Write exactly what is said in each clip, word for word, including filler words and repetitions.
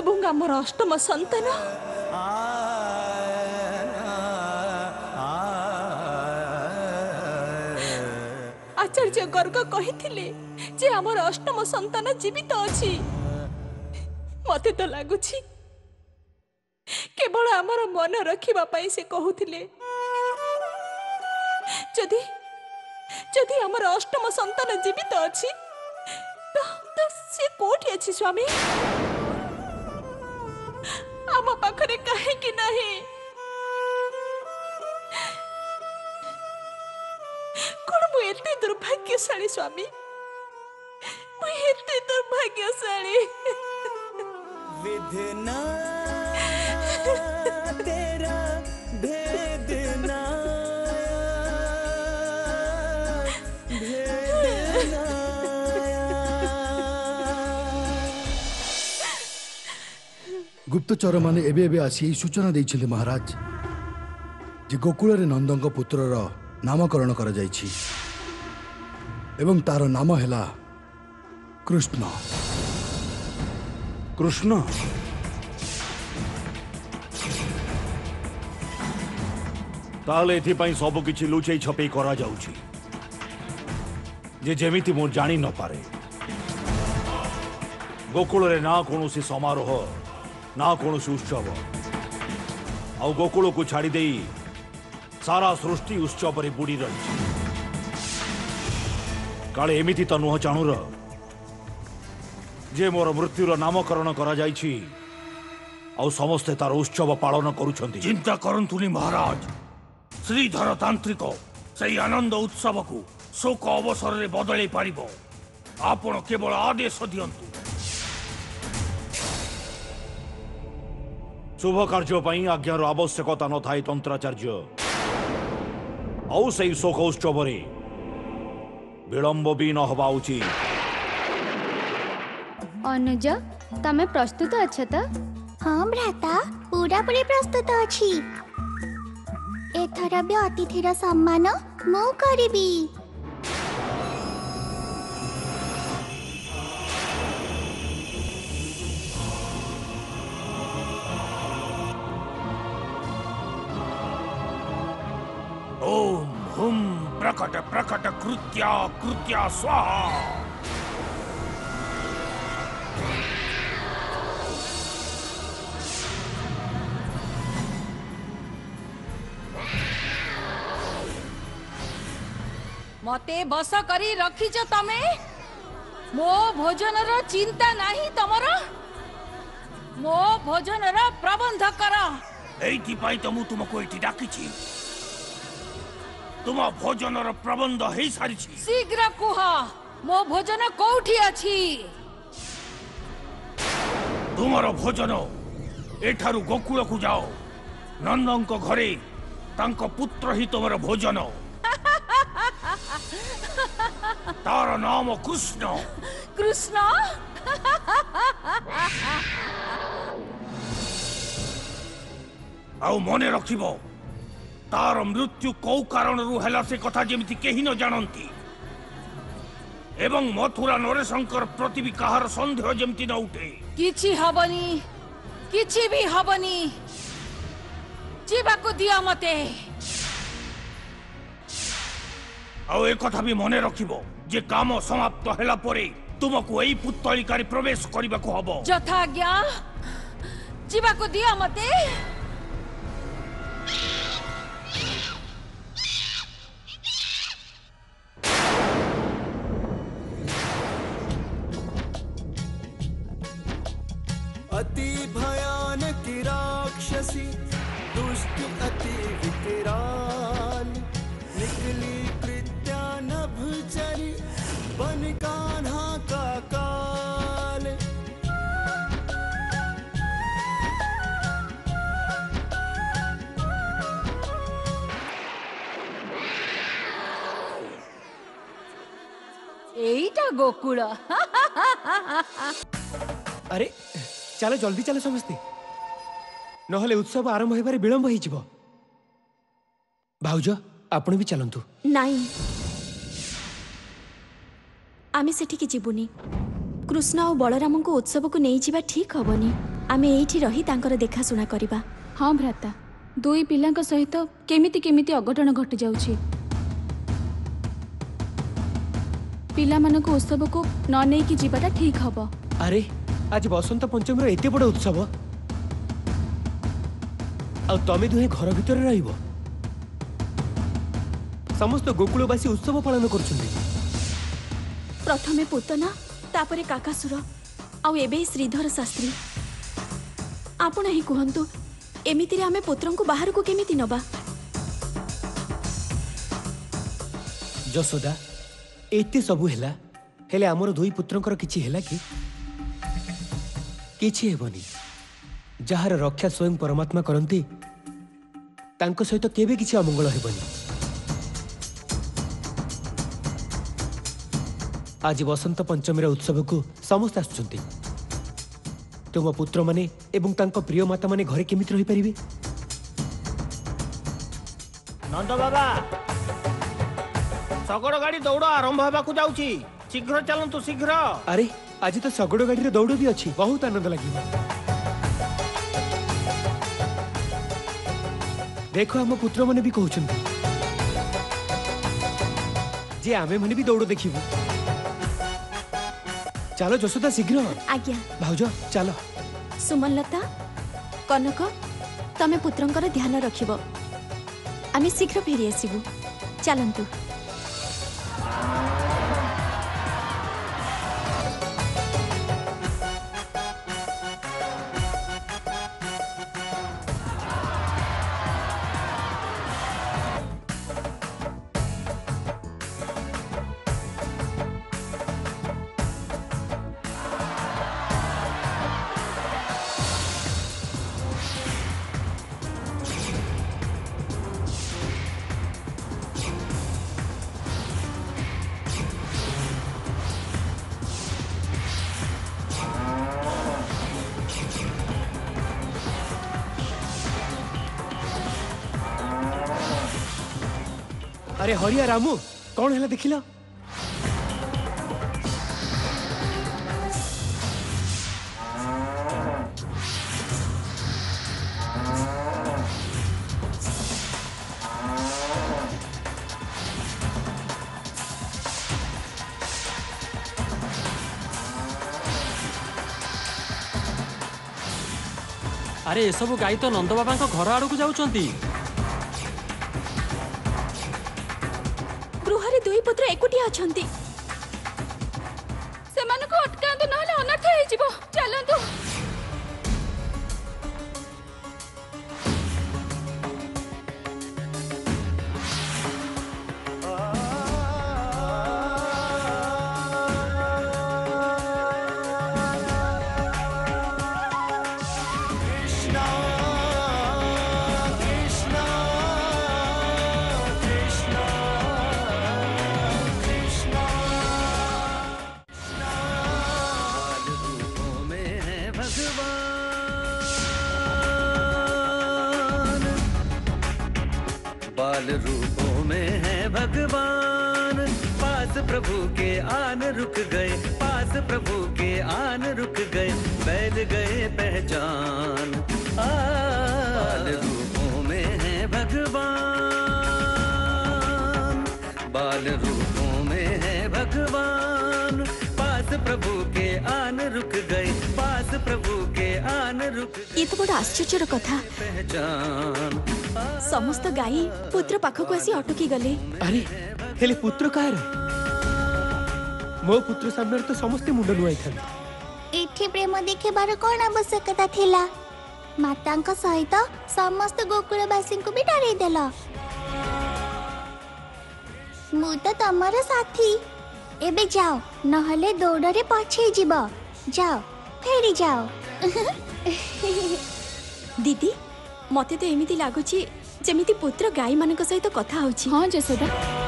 ଏବଂ ଆମର ଅଷ୍ଟମ ସନ୍ତାନ ଆଚାର୍ଯ୍ୟ ଗର୍ଗ କହିଥିଲେ ଯେ ଆମର ଅଷ୍ଟମ ସନ୍ତାନ ଜୀବିତ ଅଛି। ମତେ ତ ଲାଗୁଛି କେବଳ ଆମର ମନ ରଖିବା ପାଇଁ ସେ କହୁଥିଲେ। ଯଦି ଯଦି ଆମର ଅଷ୍ଟମ ସନ୍ତାନ ଜୀବିତ ଅଛି ତ ତ ସେ କୋଉଠି ଅଛି ସ୍ୱାମୀ? ଆମ ପାଖରେ କାହିଁକି ନାହିଁ? କଣ ମୁଁ ଏତେ ଦୁର୍ଭାଗ୍ୟଶାଳୀ ସ୍ୱାମୀ? ମୁଁ ଏତେ ଦୁର୍ଭାଗ୍ୟଶାଳୀ। विधना तेरा भेदना भेदना गुप्तचर माने एबे एबे आसी सूचना देइछन्ते महाराज जे गोकुल रे नंदंक पुत्रर नामकरण करा जाइछि एवं तार नाम हैला कृष्ण। कृष्ण ताले एथिपाई सब किछि लुचै छपै करा जाउछि जे जेमिति मो जानि न पारे। गोकुल रे ना कोनोसी समारोह ना कोनोसी उत्सव आ गोकुल को छाड़ी देई सारा सृष्टि उत्सव रे बुड़ी रही। काले एमिति त नुह चाणुर जे मोर मृत्युर नामकरण करा जाइछि आ समस्ते तार उत्सव पालन करूछन्ति। चिंता करंतुनी महाराज, श्रीधर तांत्रिक सही आनंद उत्सव को शोक अवसर रे बदलै पारिबो। आपण केवल आदेश दियंतु। शुभ कार्य पई आज्ञार आवश्यकता न थाई तंत्राचार्य। आउ सही शोक उत्सव रे विलंब भी न होबा उचित। अनुज तमे प्रस्तुत अछ त? हाँ भ्राता, पूरा पूरी प्रस्तुत अछि। एथर भी अतिथिर सम्मान मु करिबी। ओम हुम प्रकट प्रकट कृत्या कृत्या स्वाहा। मते बस करी रखीच तमे? मो भोजन रो चिंता नहीं तमर? मो भोजन रो प्रबंध कर। एइथि पाई त मु तुमको एठी डाकिछि। तुम भोजन रो प्रबंध हेई सारिछि। शीघ्र कुह मो भोजन कोठी अछि? तुमरो भोजन एठारु गोकुल को जाओ। नंदंक घरे तांको पुत्र ही तुमरो भोजन। तार नाम कृष्ण। कृष्ण आउ मने रखिबो, तार मृत्यु कौ कारण रु हैला से कथा जेमिति केही न जानंती एवं मथुरा नरेशंकर प्रति भी काहार संदेह जेमिति न उठे। किछि हबनी, किछि भी हबनी। जीवाको दिया मते। आउ ए कथा भी मने रखिबो जे काम समाप्त हैला परे तुमको एई पुत्तलिकारे प्रवेश करिबाको हबो। यथाज्ञा जीवाको दिया मते। अति भयानक राक्षसी दुष्ट अति विकराल निकली कृत्या नभचरी बन कान्हा का काल। एईटा गोकुल। अरे चलो जल्दी चलो समस्ते, नहले उत्सव आरंभ होबारे विलंब होई जिवो। भाउज आपण भी चलंतु। नहीं, आमे सेठी की जीवनी। कृष्ण और बलराम को उत्सव को नहीं जीवा ठीक हबनी। आमे एठी रही तांकर देखाशुना करिबा। हाँ भ्राता, दुई पिलांक सहित केमिति केमिति अघटन घटी जाउछि। पिलामानक उत्सव को न नेकी जीवाटा ठीक हबो। अरे आज बसंत पंचमी एते बड़ उत्सव आ तमे दुहे घर भितर रहिबो। समस्त गोकुलवासी उत्सव पालन करुछन्ति। प्रथमे पुतना तापरे काकासुर आउ एबे श्रीधर शास्त्री। आपण ही कहंतु एमिति रे आमे पुत्रन को बाहर को केमिति नबा। जसोदा एते सबु हेला हेले हमर दुई पुत्रंकर किछि हेला कि किछि हेबनी। जहार रक्षा स्वयं परमात्मा करंती तांको सहित केबे किछि अमंगल हेबनी। आज बसंत पंचमी उत्सव को समस्त आसुचंती। तुम पुत्र माने एवं तांको प्रिय माता माने घरे केमिति रहि परिबे। नंद बाबा शगड़ गाड़ी दौड़ आरंभ होबाकू जाउची। शीघ्र चलंतु शीघ्र। अरे आज तो शगड़ गाड़ी रे दौड़ भी अच्छी। बहुत आनंद लगे। देखो हम पुत्र माने भी कहउछंती जे आमे माने भी दौड़ देखिबू। चलो जसोदा शीघ्र। आज्ञा भाउज चलो। सुमनलता कनक तमे पुत्रंकर ध्यान रखिबो। आमे शीघ्र फेरी आसीबू। चलंतु। अरे हरिया रामू कौन है देखिल। अरे ये सब गाई तो नंद बाबा घर आड़ को जाउछंती। गृहरे दुई पुत्र एकुटिया अछंती। सेमानको अटकांतु नहले अनर्थ होई जिवो। चलंतु। बाल रूपों में है भगवान। पास प्रभु के आन रुक गए। पास प्रभु के आन रुक गए। बैठ गए पहचान। बाल रूपों में है भगवान। बाल रूपों में है भगवान। पास प्रभु के आन रुक गए। पास प्रभु के आन रुक गए। ये तो बड़ा आश्चर्यर कथा। पहचान समस्त गाई पुत्र पाखक आसी अटकी गले। अरे हेले पुत्र कायर मो पुत्र सामने तो समस्त मुंड नुआई था। एठी प्रेम देखिबार कौन आवश्यकता थिला। मातांक सहित समस्त गोकुलवासी को भी डराई देला। मु तो तमर साथी। एबे जाओ नहले दौड़रे पछे जीव। जाओ फेरी जाओ। दीदी मते तो एमिति लागुची जेमिति पुत्र गाई मानक सहित कथा होची। हाँ जसोदा,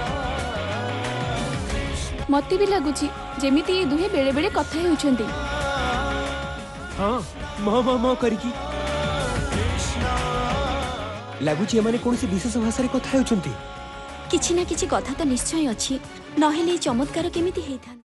मते भी लगुची जेमिति ये दुहे बेले बेले कथा हेउछंती। हाँ मह मह मह करिकी लागुची एमाने कोनसी विशेष भाषा रे कथा हेउछंती। किछि ना किछि कथा तो निश्चय अछि। नहेले चमत्कार केमिति हेइथा।